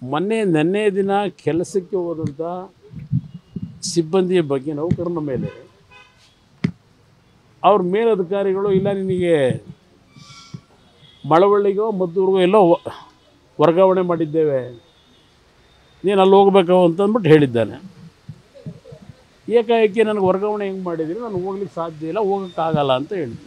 ನಿನ್ನೆ ದಿನ ಕೆಲಸಕ್ಕೆ ಹೋದಂಥ ಸಿಬ್ಬಂದಿಯ ಬಗ್ಗೆ ನೌಕರನ ಮೇಲೆ ಅವ್ರ ಮೇಲಧಿಕಾರಿಗಳು ಇಲ್ಲ ನಿನಗೆ ಮಳವಳ್ಳಿಗೋ ಮದ್ದೂರಿಗೋ ಎಲ್ಲೋ ವರ್ಗಾವಣೆ ಮಾಡಿದ್ದೇವೆ, ನೀನು ಅಲ್ಲಿ ಹೋಗಬೇಕು ಅಂತಂದ್ಬಿಟ್ಟು ಹೇಳಿದ್ದಾನೆ. ಏಕಾಏಕಿ ನನಗೆ ವರ್ಗಾವಣೆ ಹೆಂಗೆ ಮಾಡಿದ್ದೀರಿ, ನಾನು ಹೋಗ್ಲಿಕ್ಕೆ ಸಾಧ್ಯ ಇಲ್ಲ, ಹೋಗೋಕ್ಕಾಗಲ್ಲ ಅಂತ ಹೇಳಿದ್ದೀನಿ.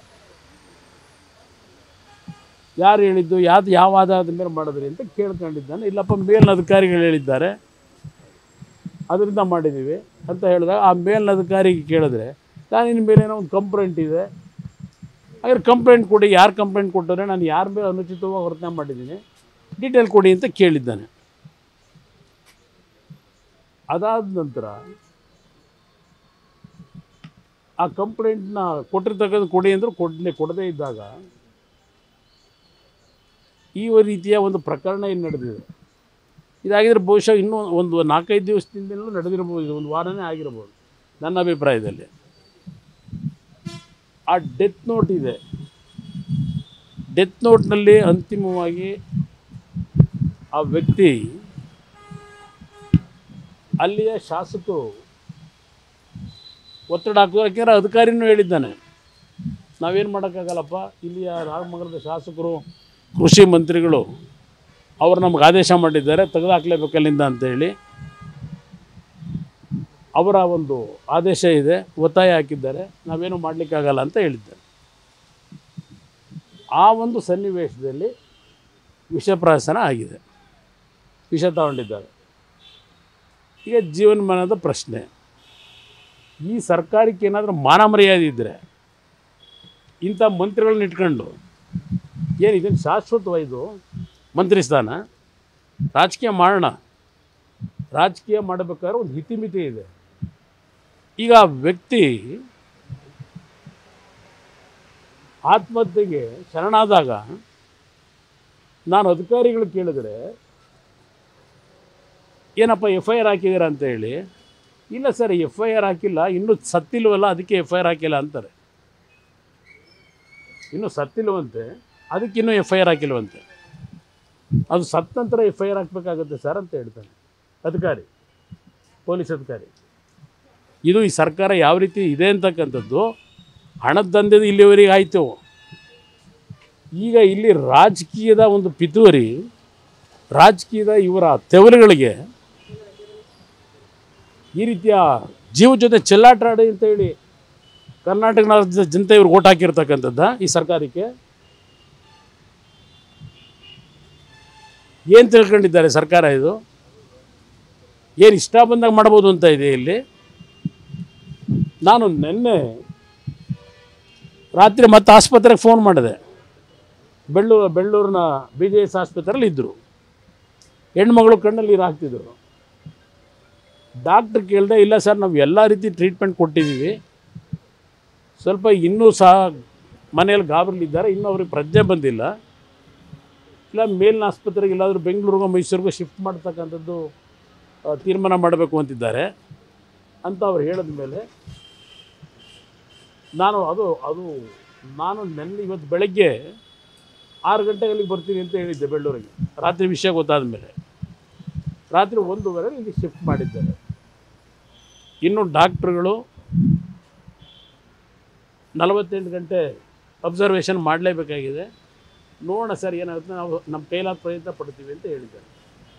ಯಾರು ಹೇಳಿದ್ದು, ಯಾವ ಆಧಾರದ ಮೇಲೆ ಮಾಡಿದ್ರಿ ಅಂತ ಕೇಳ್ಕೊಂಡಿದ್ದಾನೆ. ಇಲ್ಲಪ್ಪ ಮೇಲಿನ ಅಧಿಕಾರಿಗಳು ಹೇಳಿದ್ದಾರೆ ಅದರಿಂದ ಮಾಡಿದ್ದೀವಿ ಅಂತ ಹೇಳಿದಾಗ ಆ ಮೇಲಿನ ಅಧಿಕಾರಿಗೆ ಕೇಳಿದ್ರೆ ನಾನು ಇನ್ನು ಮೇಲೆ ಏನೋ ಒಂದು ಕಂಪ್ಲೇಂಟ್ ಇದೆ, ಹಾಗಾದ್ರೆ ಕಂಪ್ಲೇಂಟ್ ಕೊಡಿ, ಯಾರು ಕಂಪ್ಲೇಂಟ್ ಕೊಟ್ಟರೆ ನಾನು ಯಾರ ಮೇಲೆ ಅನುಚಿತವಾಗಿ ವರ್ತನೆ ಮಾಡಿದ್ದೀನಿ ಡೀಟೇಲ್ ಕೊಡಿ ಅಂತ ಕೇಳಿದ್ದಾನೆ. ಅದಾದ ನಂತರ ಆ ಕಂಪ್ಲೇಂಟ್ನ ಕೊಟ್ಟಿರ್ತಕ್ಕಂಥ ಕೊಡಿ ಅಂದರೂ ಕೊಡದೇ ಇದ್ದಾಗ ಈ ರೀತಿಯ ಒಂದು ಪ್ರಕರಣ ಏನು ನಡೆದಿದೆ. ಇದಾಗಿದ್ರೆ ಬಹುಶಃ ಇನ್ನೂ ಒಂದು 4-5 ದಿವಸದಿಂದಲೂ ನಡೆದಿರ್ಬೋದು, ಇದು ಒಂದು ವಾರನೇ ಆಗಿರ್ಬೋದು ನನ್ನ ಅಭಿಪ್ರಾಯದಲ್ಲಿ. ಆ ಡೆತ್ ನೋಟ್ ಇದೆ, ಡೆತ್ ನೋಟ್ನಲ್ಲಿ ಅಂತಿಮವಾಗಿ ಆ ವ್ಯಕ್ತಿ ಅಲ್ಲಿಯ ಶಾಸಕರು ಒತ್ತಡ ಹಾಕಿದ್ರು. ಯಾಕೆಂದರೆ ಅಧಿಕಾರಿನೂ ಹೇಳಿದ್ದಾನೆ, ನಾವೇನು ಮಾಡೋಕ್ಕಾಗಲ್ಲಪ್ಪ, ಇಲ್ಲಿಯ ರಾಮನಗರದ ಶಾಸಕರು ಕೃಷಿ ಮಂತ್ರಿಗಳು ಅವರು ನಮಗೆ ಆದೇಶ ಮಾಡಿದ್ದಾರೆ ತೆಗೆದುಹಾಕಲೇಬೇಕಲ್ಲಿಂದ ಅಂತೇಳಿ ಅವರ ಒಂದು ಆದೇಶ ಇದೆ, ಒತ್ತಾಯ ಹಾಕಿದ್ದಾರೆ, ನಾವೇನು ಮಾಡಲಿಕ್ಕಾಗಲ್ಲ ಅಂತ ಹೇಳಿದ್ದಾರೆ. ಆ ಒಂದು ಸನ್ನಿವೇಶದಲ್ಲಿ ವಿಷಪ್ರಾಶನ ಆಗಿದೆ, ವಿಷ ತಗೊಂಡಿದ್ದಾರೆ. ಈಗ ಜೀವನಮಾನದ ಪ್ರಶ್ನೆ, ಈ ಸರ್ಕಾರಕ್ಕೆ ಏನಾದರೂ ಮಾನ ಮರ್ಯಾದೆ ಇದ್ದರೆ ಇಂಥ ಮಂತ್ರಿಗಳನ್ನ ಇಟ್ಕೊಂಡು ಏನು ಇದನ್ನು ಶಾಶ್ವತವಾಯಿತು ಮಂತ್ರಿ ಸ್ಥಾನ, ರಾಜಕೀಯ ಮಾಡೋಣ, ರಾಜಕೀಯ ಮಾಡಬೇಕಾದ್ರೆ ಒಂದು ಹಿತಿಮಿತಿ ಇದೆ. ಈಗ ಆ ವ್ಯಕ್ತಿ ಆತ್ಮಹತ್ಯೆಗೆ ಶರಣಾದಾಗ ನಾನು ಅಧಿಕಾರಿಗಳು ಕೇಳಿದ್ರೆ ಏನಪ್ಪ FIR ಹಾಕಿದ್ದೀರಾ ಅಂತ ಹೇಳಿ, ಇಲ್ಲ ಸರ್ FIR ಹಾಕಿಲ್ಲ, ಇನ್ನೂ ಸತ್ತಿಲ್ವಲ್ಲ ಅದಕ್ಕೆ FIR ಹಾಕಿಲ್ಲ ಅಂತಾರೆ. ಇನ್ನೂ ಸತ್ತಿಲ್ವಂತೆ ಅದಕ್ಕಿನ್ನೂ FIR ಹಾಕಿಲ್ವಂತೆ, ಅದು ಸತ್ತ ನಂತರ FIR ಹಾಕಬೇಕಾಗುತ್ತೆ ಸರ್ ಅಂತ ಹೇಳ್ತಾನೆ ಅಧಿಕಾರಿ, ಪೊಲೀಸ್ ಅಧಿಕಾರಿ. ಇದು ಈ ಸರ್ಕಾರ ಯಾವ ರೀತಿ ಇದೆ ಅಂತಕ್ಕಂಥದ್ದು ಹಣದ ದಂಧೆದು ಇಲ್ಲಿವರೆಗೆ ಆಯಿತು. ಈಗ ಇಲ್ಲಿ ರಾಜಕೀಯದ ಒಂದು ಪಿತೂರಿ, ರಾಜಕೀಯದ ಇವರ ತೆವರುಗಳಿಗೆ ಈ ರೀತಿಯ ಜೀವ ಜೊತೆ ಚೆಲ್ಲಾಟ ಆಡಿ ಅಂತೇಳಿ ಕರ್ನಾಟಕ ರಾಜ್ಯದ ಜನತೆ ಇವ್ರಿಗೆ ಓಟ್ ಹಾಕಿರ್ತಕ್ಕಂಥದ್ದು ಈ ಸರ್ಕಾರಕ್ಕೆ. ಏನು ತಿಳ್ಕೊಂಡಿದ್ದಾರೆ ಸರ್ಕಾರ, ಇದು ಏನು ಇಷ್ಟ ಬಂದಾಗ ಮಾಡ್ಬೋದು ಅಂತ ಇದೆ ಇಲ್ಲಿ. ನಾನು ನಿನ್ನೆ ರಾತ್ರಿ ಮತ್ತೆ ಆಸ್ಪತ್ರೆಗೆ ಫೋನ್ ಮಾಡಿದೆ, ಬೆಳ್ಳೂರಿನ BJS ಆಸ್ಪತ್ರೆಯಲ್ಲಿ ಇದ್ದರು, ಹೆಣ್ಮಗಳು ಕಣ್ಣಲ್ಲಿ ನೀರು ಹಾಕ್ತಿದ್ರು. ಡಾಕ್ಟ್ರ್ ಕೇಳಿದೆ, ಇಲ್ಲ ಸರ್ ನಾವು ಎಲ್ಲ ರೀತಿ ಟ್ರೀಟ್ಮೆಂಟ್ ಕೊಟ್ಟಿದ್ದೀವಿ, ಸ್ವಲ್ಪ ಇನ್ನೂ ಸಹ ಮನೆಯಲ್ಲಿ ಗಾಬರಿಲಿದ್ದಾರೆ, ಇನ್ನೂ ಅವ್ರಿಗೆ ಪ್ರಜ್ಞೆ ಬಂದಿಲ್ಲ, ಇಲ್ಲ ಮೇಲಿನ ಆಸ್ಪತ್ರೆಗೆ ಇಲ್ಲಾದರೂ ಬೆಂಗಳೂರಿಗೋ ಮೈಸೂರಿಗೋ ಶಿಫ್ಟ್ ಮಾಡ್ತಕ್ಕಂಥದ್ದು ತೀರ್ಮಾನ ಮಾಡಬೇಕು ಅಂತಿದ್ದಾರೆ ಅಂತ ಅವ್ರು ಹೇಳಿದ ಮೇಲೆ ನಾನು ನೆನ್ನೆ ಇವತ್ತು ಬೆಳಗ್ಗೆ 6 ಗಂಟೆಗೆ ಅಲ್ಲಿಗೆ ಬರ್ತೀನಿ ಅಂತ ಹೇಳಿದ್ದೆ ಬೆಳ್ಳೂರಿಗೆ. ರಾತ್ರಿ ವಿಷಯ ಗೊತ್ತಾದ ಮೇಲೆ ರಾತ್ರಿ 1:30 ಇಲ್ಲಿ ಶಿಫ್ಟ್ ಮಾಡಿದ್ದಾರೆ. ಇನ್ನು ಡಾಕ್ಟ್ರುಗಳು 48 ಗಂಟೆ ಅಬ್ಸರ್ವೇಷನ್ ಮಾಡಲೇಬೇಕಾಗಿದೆ. ನೋಡೋಣ ಸರ್ ಏನಾಗುತ್ತೆ, ನಾವು ನಮ್ಮ ಕೈಲಾದ ಪ್ರಯತ್ನ ಪಡ್ತೀವಿ ಅಂತ ಹೇಳಿದ್ದಾರೆ.